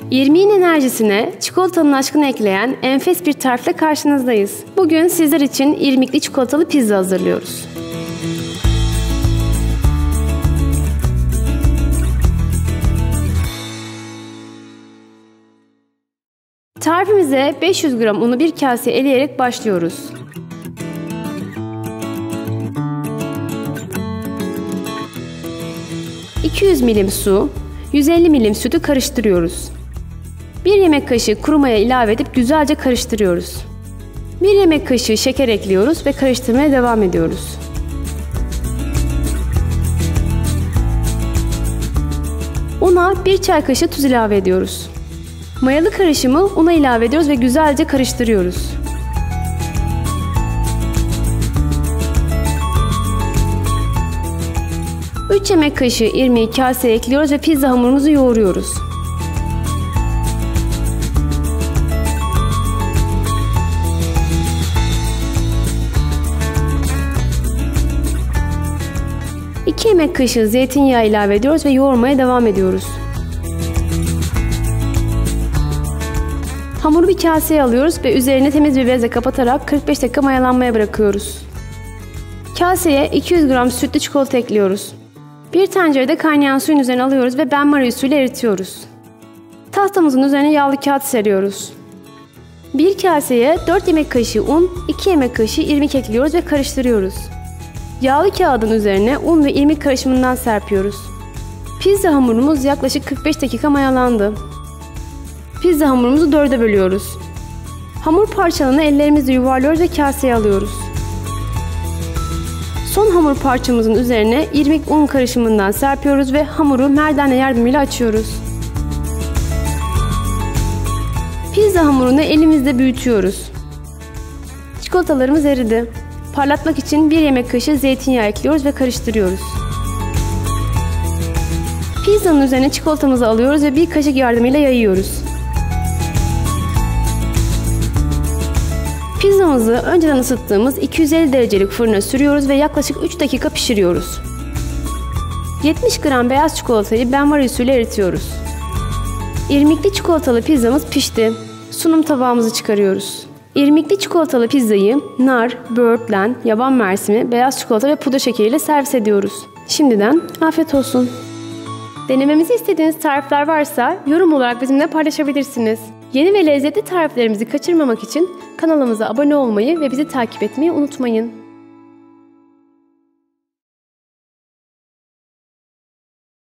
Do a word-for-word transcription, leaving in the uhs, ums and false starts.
İrmiğin enerjisine çikolatanın aşkını ekleyen enfes bir tarifle karşınızdayız. Bugün sizler için irmikli çikolatalı pizza hazırlıyoruz. Tarifimize beş yüz gram unu bir kaseye eleyerek başlıyoruz. iki yüz milim su, yüz elli milim sütü karıştırıyoruz. bir yemek kaşığı kuru maya ilave edip güzelce karıştırıyoruz. bir yemek kaşığı şeker ekliyoruz ve karıştırmaya devam ediyoruz. Una bir çay kaşığı tuz ilave ediyoruz. Mayalı karışımı una ilave ediyoruz ve güzelce karıştırıyoruz. üç yemek kaşığı irmiği kaseye ekliyoruz ve pizza hamurumuzu yoğuruyoruz. iki yemek kaşığı zeytinyağı ilave ediyoruz ve yoğurmaya devam ediyoruz. Hamuru bir kaseye alıyoruz ve üzerine temiz bir bezle kapatarak kırk beş dakika mayalanmaya bırakıyoruz. Kaseye iki yüz gram sütlü çikolata ekliyoruz. Bir tencerede kaynayan suyun üzerine alıyoruz ve benmari usulü eritiyoruz. Tahtamızın üzerine yağlı kağıt seriyoruz. Bir kaseye dört yemek kaşığı un, iki yemek kaşığı irmik ekliyoruz ve karıştırıyoruz. Yağlı kağıdın üzerine un ve irmik karışımından serpiyoruz. Pizza hamurumuz yaklaşık kırk beş dakika mayalandı. Pizza hamurumuzu dörde bölüyoruz. Hamur parçalarını ellerimizle yuvarlıyoruz ve kaseye alıyoruz. Son hamur parçamızın üzerine irmik un karışımından serpiyoruz ve hamuru merdane yardımıyla açıyoruz. Pizza hamurunu elimizle büyütüyoruz. Çikolatalarımız eridi. Parlatmak için bir yemek kaşığı zeytinyağı ekliyoruz ve karıştırıyoruz. Pizzanın üzerine çikolatamızı alıyoruz ve bir kaşık yardımıyla yayıyoruz. Pizzamızı önceden ısıttığımız iki yüz elli derecelik fırına sürüyoruz ve yaklaşık üç dakika pişiriyoruz. yetmiş gram beyaz çikolatayı benmari usulü eritiyoruz. İrmikli çikolatalı pizzamız pişti. Sunum tabağımızı çıkarıyoruz. İrmikli çikolatalı pizzayı nar, böğürtlen, yaban mersimi, beyaz çikolata ve pudra şekeriyle servis ediyoruz. Şimdiden afiyet olsun. Denememizi istediğiniz tarifler varsa yorum olarak bizimle paylaşabilirsiniz. Yeni ve lezzetli tariflerimizi kaçırmamak için kanalımıza abone olmayı ve bizi takip etmeyi unutmayın.